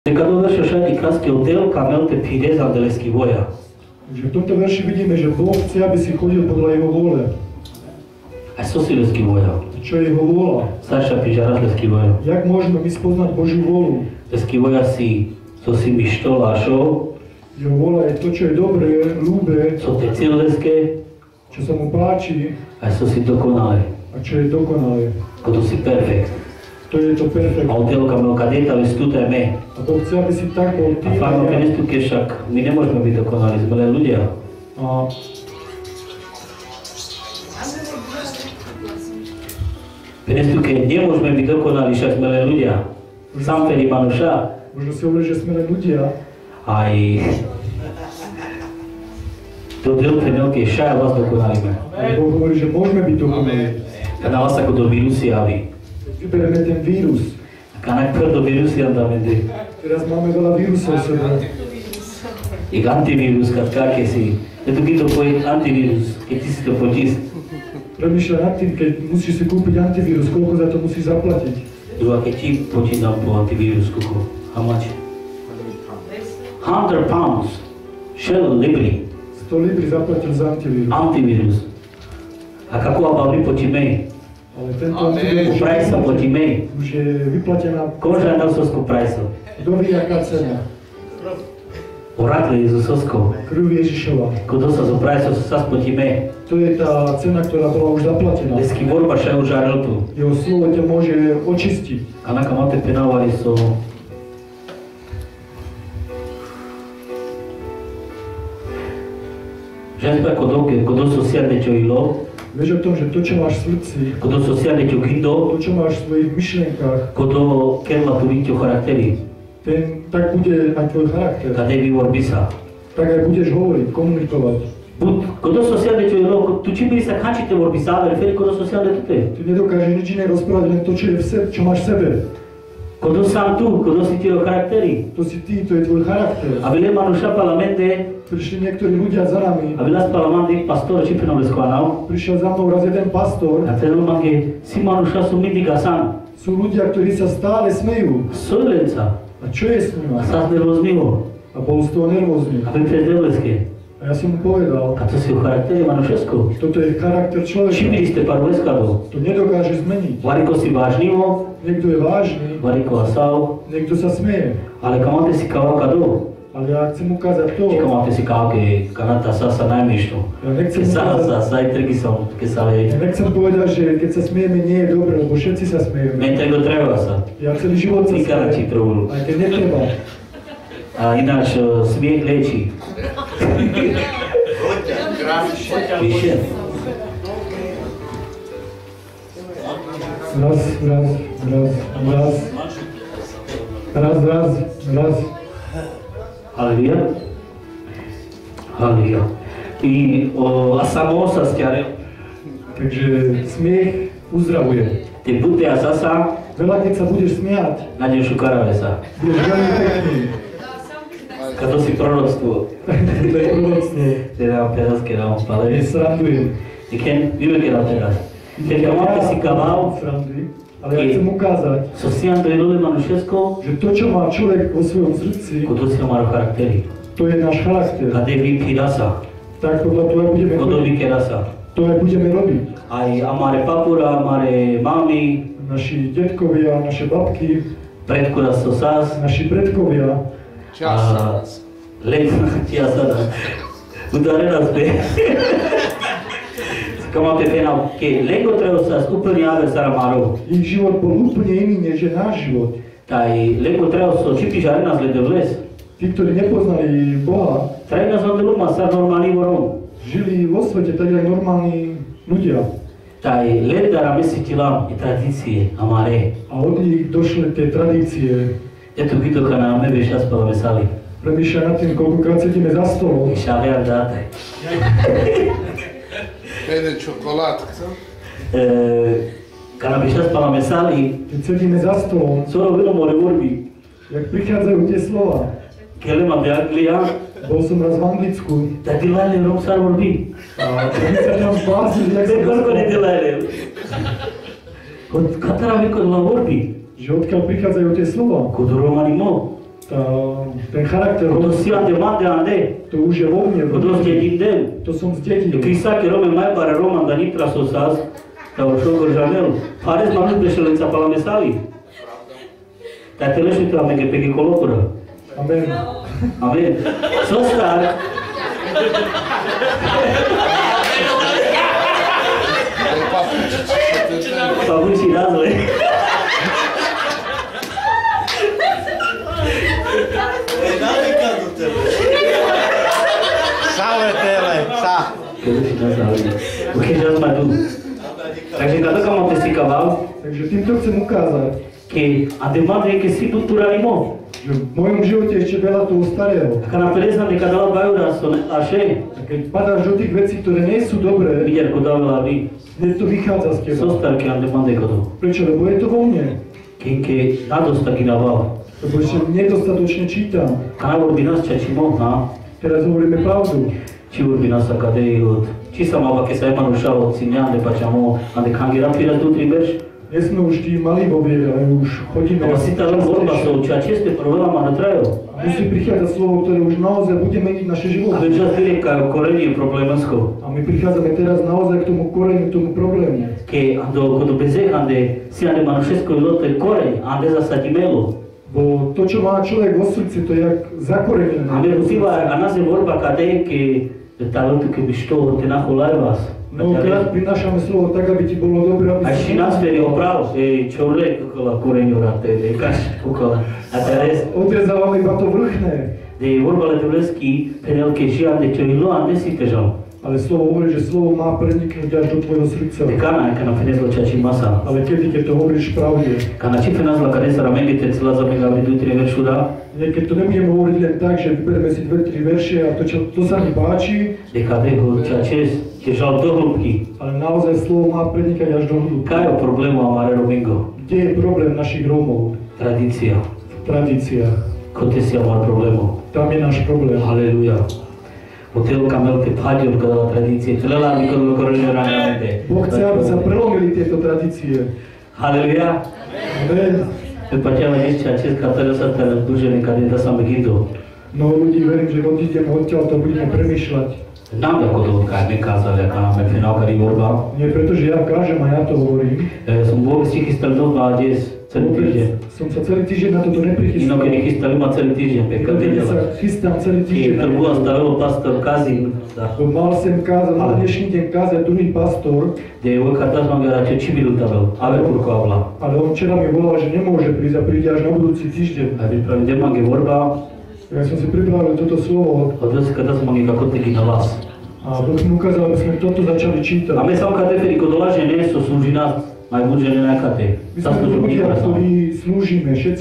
Cada verš šajný krásky hotel, kamel te pide za andeleský voja. Takže v tomto verši vidíme, že Boh chce, aby si chodil podľa jeho vôle. A co si leský voja? Čo je jeho vôľa? Saša pížaraz leský voja. Jak môžeme my spoznať Božiu vôľu? Leský voja si, co si mi štolášov. Jeho vôľa je to, čo je dobré, ľúbe, Co te cíl leské. čo sa mu páči A co si dokonale. a čo je dokonalé. Koto si perfekt. To je to A perfektné. hotel kamel kadeta vystúte me. A Boh chce, aby si tak bol ty A fáno penestúke však my nemôžeme byť dokonali, sme len ľudia. A Penestúke nemôžeme byť dokonali, však sme len ľudia. Sám Feri Manuša. možno si hovorí, že sme len ľudia. Aj to delte veľké šaja vás dokonalíme. A Boh hovorí, že môžeme byť dokonalí. Kada vás ako do vírusy javí. Vyberieme ten vírus. Kanak do vírusy andamente. Teraz máme veľa vírusov v sebe. Ik antivírus, kad káke si. Je to kýto pojiť antivírus, keď ty si to potíš. Premýšľaj nad tým, keď musíš si kúpiť antivírus, koľko za to musíš zaplatiť. Druhá, keď ti počínam po antivírus, kuku. How much? 100 pounds. Shell libri. 100 libry zaplatil za antivírus. Antivírus. A kako abavli počíme? Ale tento antivírus Prajsa počíme? už je vyplatená. Koža na sosku prajsa. Kto vie, aká cena? Orakle Jezusosko. Krv Ježišova. Kdo sa zo prajsa sa spotíme? To je tá cena, ktorá bola už zaplatená. Lesky vorba še užaril tu. Jeho slovo ťa môže očistiť. A naka máte penávali so... Ženstvo ako doke, kdo sociálne čo ilo, Vieš o tom, že to, čo máš v srdci, kdo sociálne čo kindo, to, čo máš v svojich myšlienkach, kdo kerla turíťo charakteri, tak bude aj tvoj charakter. kade vývor bisa. Tak aj budeš hovoriť, komunikovať. Kdo sociálne čo ilo, tu či by sa kančite vor bisa, ale feri kdo sociálne tu te. Ty nedokážeš nič iné rozprávať, len to, čo je v sebe, čo máš v sebe. Kdo sám tu, kdo si tieho charakteri. To si ty, to je tvoj charakter. A vile manuša parlamente, Prišli niektorí ľudia za nami. a vilas parlamente pastor či penole sklanau. Prišiel za mnou raz jeden pastor. A ten mange si manuša sú mytika sám. Sú ľudia, ktorí sa stále smejú. Solenca. A čo je s nimi? A sa nervoznivo. A bol z toho nervózny. A vy prezdelesky. A ja som mu povedal, A to si o charaktere manušesko. toto je charakter Či človeka. byli ste pár veskado? To nedokáže zmeniť. Variko si vážnivo, Niekto je vážny, variko asau, niekto sa smeje. ale kamate si kavakado. Ale ja chcem ukázať to, Či kamate si kavake, kanata sa najmešno. ja nechcem Keď sa ukázať, zajtrky som, keď sa ja leje. nechcem povedať, že keď sa smieme, nie je dobre, lebo všetci sa smejeme. Men tego treba sa. Ja celý život sa Vykárači smejem, trochu. aj keď netreba. A ináč smiech lieči. Píše. Raz. Aleluja. Aleluja. A samo sa stiare. Takže smiech uzdravuje. Ty buďte a zasa, Veľa keď sa budeš smiať, nájdeš ukarave sa. budeš veľmi pekný. Kada si proroctvo. To je proroctvo. Teda teraz, keď vám spale. Nesrandujem. I keď vieme, keď teraz. Keď kamate si kaval, Sranduj, ale ja chcem ukázať, so si to je ľudé manušesko, že to, čo má človek vo svojom srdci, kto si ho má charakteri. to je náš charakter. Kade vypíra sa, Tak podľa toho aj budeme kto robiť. vykera sa. To aj budeme robiť. Aj amare papura, amare mami, Naši detkovia, naše babky, predkura so sás, naši predkovia, a len tia sada. Udare nás be. Kamate penal, keď lengo treba sa úplne aver sara malo. ich život bol úplne iný, než je náš život. Taj lengo treba sa čipiš a nás lede v les. Tí, ktorí nepoznali Boha, Treba nás od luma sa normálny vorom. žili vo svete tak aj normálni ľudia. Taj ledara mesitila i tradicije, amare. A od nich došli tie tradície. Eto vidoka na me veš aspala vesali. Premýšľaj nad tým, koľkokrát sedíme za stolom. Šave a dátaj. Pene čokoládka. Kada veš aspala vesali, Keď sedíme za stolom, co robilo more vorbi. jak prichádzajú tie slova. Kelema de Anglia, Bol som raz v Anglicku da dilale rom sar vorbi. a oni sa tam zbláznili, jak Be som koliko ne to dilale. Katara veko dla vorbi. že odkiaľ prichádzajú tie slova. Kodo romani mo. ten charakter, To si ande mande ande. to už je vo mne, To doste dindem. to som zdedil. Crisache Rome mai pare Roman da Nitra Sosas, da Oșogor Janel. Pares m-am președința pe la mesali. Dar te leși tu amenge pe gicolopură. Amen. Amen. Sostar. Papuci razle. Sauvetele, sa. Papuci razle. Porque já mais tudo. Takže kada kam mám testikaval, Takže týmto chcem ukázať, que a demanda é que se culturalismo. že v mojom živote ešte veľa toho starého. Ca na pereza de cada baiura son așa. A keď padáš do tých vecí, ktoré nie sú dobré, Iar cu doamna la lui. hneď to vychádza z teba. Sostar que am demanda că tu. Prečo? Lebo je to vo mne. Que nadosta ginaval. Lebo ešte nedostatočne čítam. Ca urbinas cea și mo, ha? Teraz hovoríme pravdu. Ci urbinas acadeiot. Ci sa mava că să ai o ținea de paceamo, ande kangira pira tu trimerș. Nie sme už tí malí vo viere, ale už chodíme. A si ta vorba sau ceea ce este problema mă trăio. Musí prichádzať slovo, ktoré už naozaj bude meniť naše životy. Avem just direct ca corenie problemăsco. A my prichádzame teraz naozaj k tomu koreniu, k tomu problému. Che ando quando bezec ande si ande manușesco lotte coreni, ande za satimelo. Bo to, čo má človek vo srdci, to je jak zakorenené. Ame rutiva a nás je vorba cade que talentul că mișto te naholai vas. Mnohokrát prinášame slovo tak, aby ti bolo dobré, aby A și n-ați veri opravo, e ciorle la coreniorate, e caș cucola. A teres, odrezávame iba to vrchné. de vorba le tuleschi, penel că și ande ce ilo ande si te jau. Ale slovo hovorí, že slovo má preniknúť až do tvojho srdca. De cana, că na fenez la ceea ce masa. Ale kedy, keď to hovoríš pravde. Ca na ce fenaz la care să ramenge te țila za mega vridu tri veršuda, Keď to nebudeme hovoriť len tak, že vyberieme si 2-3 verše a to sa mi páči, de cade cu ceea ce te jau do hlubky. ale naozaj slovo má prenikať až do hĺbky. Care o problemă a mare Romingo? Kde je problém našich Rómov? Tradiția. V tradíciách. Cotesia mare problemă. Tam je náš problém. Aleluia. Hotel Camel te padiu că la tradiție, te la mică lucrurile realmente. Boh chce, aby sa prelomili tieto tradície. Aleluia. Amen. După aceea ești acest catălă să te duce în cadeta sa meghido. No ľudí, verím, že odídeme odtiaľ, to budeme premýšľať. N-am de acolo ca me cazale ca me final care vorba. Nie preto, že ja kážem a ja to hovorím. Sunt bog si histăldo va ades țălitije. Som sa celý týždeň na toto Ino neprichystal. că ne histălima țălitije pe Keď sa cădele. chystám celý E týždeň na târgu toto. asta o pastor Kazin, da. Bo mal sem kázať, na dnešný deň kázať druhý pastor, De o cartas m-am garat ce civilul tavel. Ave curco avla. ale on včera mi volal, že nemôže prísť a príde až na budúci týždeň. Ave pravde m-am vorba. Ja som si pripravil toto slovo Odvăț că dați m-am ca tot na vas. a Boh mi ukázal, aby sme toto začali čítať. A my sam ca deferi că dola jene să slujinați mai mult jene na cate. My Să sme slujim ľudia, mi ktorí slúžime, všetci